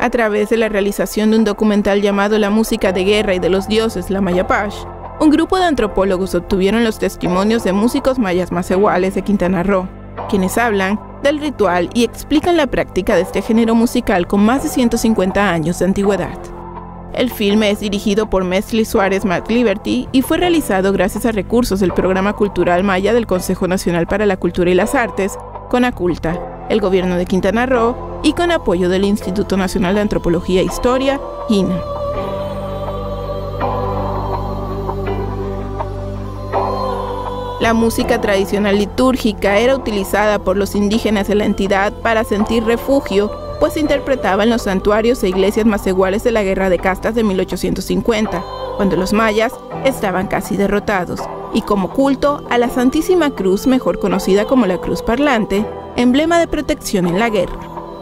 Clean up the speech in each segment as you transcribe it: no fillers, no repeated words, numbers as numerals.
A través de la realización de un documental llamado La música de guerra y de los dioses, la Mayapash, un grupo de antropólogos obtuvieron los testimonios de músicos mayas macehuales de Quintana Roo, quienes hablan del ritual y explican la práctica de este género musical con más de 150 años de antigüedad. El filme es dirigido por Mesli Suárez McLiberty y fue realizado gracias a recursos del Programa Cultural Maya del Consejo Nacional para la Cultura y las Artes, CONACULTA, el Gobierno de Quintana Roo y con apoyo del Instituto Nacional de Antropología e Historia, INA. La música tradicional litúrgica era utilizada por los indígenas de la entidad para sentir refugio, pues se interpretaba en los santuarios e iglesias macehuales de la Guerra de Castas de 1850, cuando los mayas estaban casi derrotados, y como culto a la Santísima Cruz, mejor conocida como la Cruz Parlante, emblema de protección en la guerra.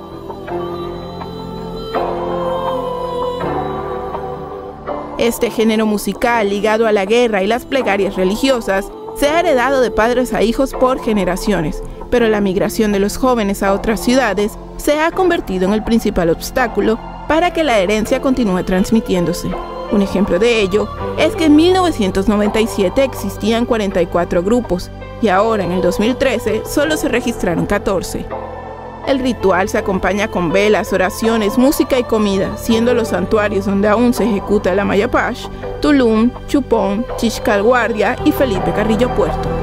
Este género musical, ligado a la guerra y las plegarias religiosas, se ha heredado de padres a hijos por generaciones, pero la migración de los jóvenes a otras ciudades se ha convertido en el principal obstáculo para que la herencia continúe transmitiéndose. Un ejemplo de ello es que en 1997 existían 44 grupos y ahora en el 2013 solo se registraron 14. El ritual se acompaña con velas, oraciones, música y comida, siendo los santuarios donde aún se ejecuta la Mayapash Tulum, Chupón, Xixcalguardia y Felipe Carrillo Puerto.